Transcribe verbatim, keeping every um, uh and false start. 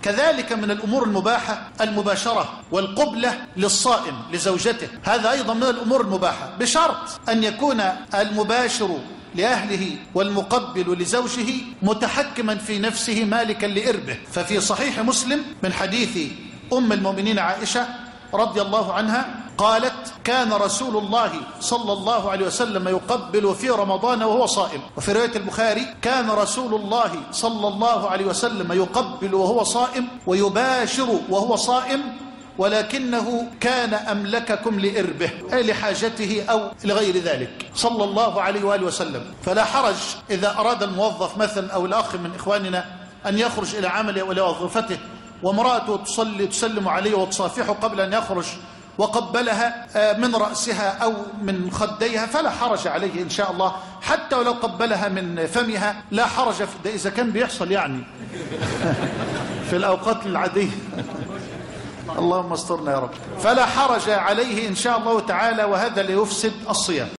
كذلك من الأمور المباحة المباشرة والقبلة للصائم لزوجته، هذا أيضا من الأمور المباحة، بشرط أن يكون المباشر لأهله والمقبل لزوجه متحكما في نفسه مالكا لإربه. ففي صحيح مسلم من حديث أم المؤمنين عائشة رضي الله عنها قالت: كان رسول الله صلى الله عليه وسلم يقبل في رمضان وهو صائم. وفي رواية البخاري: كان رسول الله صلى الله عليه وسلم يقبل وهو صائم ويباشر وهو صائم، ولكنه كان أملككم لإربه، أي لحاجته أو لغير ذلك صلى الله عليه وآله وسلم. فلا حرج إذا أراد الموظف مثلا أو الأخ من إخواننا أن يخرج إلى عمله وإلى وظيفته وامرأته تصلي تسلم عليه وتصافحه قبل أن يخرج وقبلها من رأسها أو من خديها، فلا حرج عليه إن شاء الله، حتى ولو قبلها من فمها لا حرج في ده إذا كان بيحصل يعني في الأوقات العادية. اللهم استرنا يا رب. فلا حرج عليه إن شاء الله تعالى، وهذا ليفسد الصيام.